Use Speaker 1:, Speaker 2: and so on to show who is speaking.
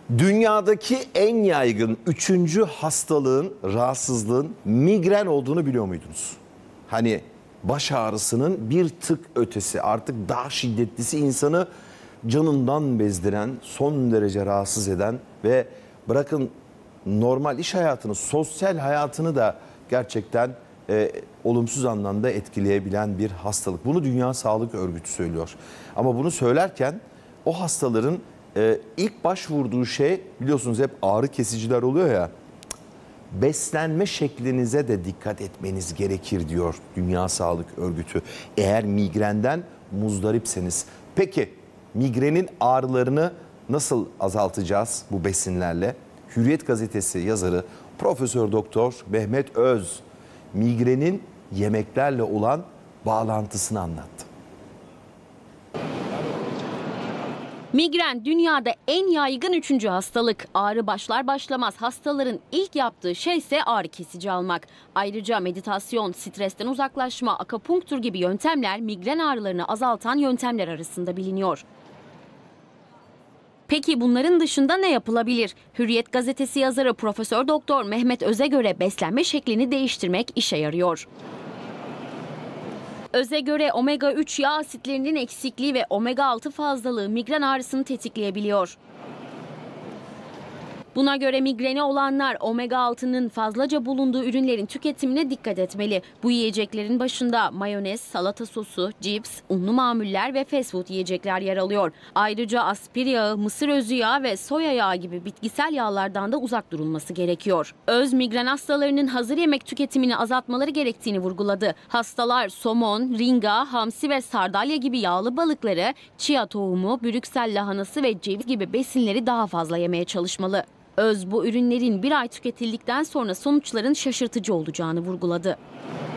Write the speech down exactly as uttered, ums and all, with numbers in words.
Speaker 1: Dünyadaki en yaygın üçüncü hastalığın, rahatsızlığın migren olduğunu biliyor muydunuz? Hani baş ağrısının bir tık ötesi, artık daha şiddetlisi, insanı canından bezdiren, son derece rahatsız eden ve bırakın normal iş hayatını, sosyal hayatını da gerçekten e, olumsuz anlamda etkileyebilen bir hastalık. Bunu Dünya Sağlık Örgütü söylüyor. Ama bunu söylerken o hastaların e, ilk başvurduğu şey, biliyorsunuz hep ağrı kesiciler oluyor ya, beslenme şeklinize de dikkat etmeniz gerekir diyor Dünya Sağlık Örgütü. Eğer migrenden muzdaripseniz. Peki migrenin ağrılarını nasıl azaltacağız bu besinlerle? Hürriyet gazetesi yazarı Profesör Doktor Mehmet Öz migrenin yemeklerle olan bağlantısını anlattı.
Speaker 2: Migren dünyada en yaygın üçüncü hastalık. Ağrı başlar başlamaz hastaların ilk yaptığı şey ise ağrı kesici almak. Ayrıca meditasyon, stresten uzaklaşma, akupunktur gibi yöntemler migren ağrılarını azaltan yöntemler arasında biliniyor. Peki bunların dışında ne yapılabilir? Hürriyet gazetesi yazarı Profesör Doktor Mehmet Öz'e göre beslenme şeklini değiştirmek işe yarıyor. Öz'e göre omega üç yağ asitlerinin eksikliği ve omega altı fazlalığı migren ağrısını tetikleyebiliyor. Buna göre migreni olanlar omega altının fazlaca bulunduğu ürünlerin tüketimine dikkat etmeli. Bu yiyeceklerin başında mayonez, salata sosu, cips, unlu mamuller ve fast food yiyecekler yer alıyor. Ayrıca aspir yağı, mısır özü yağı ve soya yağı gibi bitkisel yağlardan da uzak durulması gerekiyor. Öz migren hastalarının hazır yemek tüketimini azaltmaları gerektiğini vurguladı. Hastalar somon, ringa, hamsi ve sardalya gibi yağlı balıkları, chia tohumu, brüksel lahanası ve ceviz gibi besinleri daha fazla yemeye çalışmalı. Öz bu ürünlerin bir ay tüketildikten sonra sonuçların şaşırtıcı olacağını vurguladı.